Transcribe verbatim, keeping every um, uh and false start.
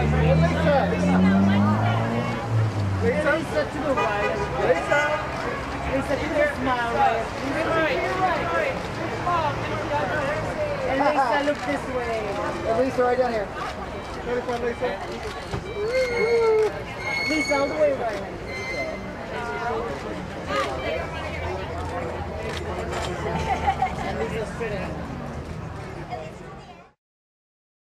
Lisa to the right. Lisa. Lisa to the smile right. And Lisa, look this way. And Lisa, right down here. Lisa, all the way right.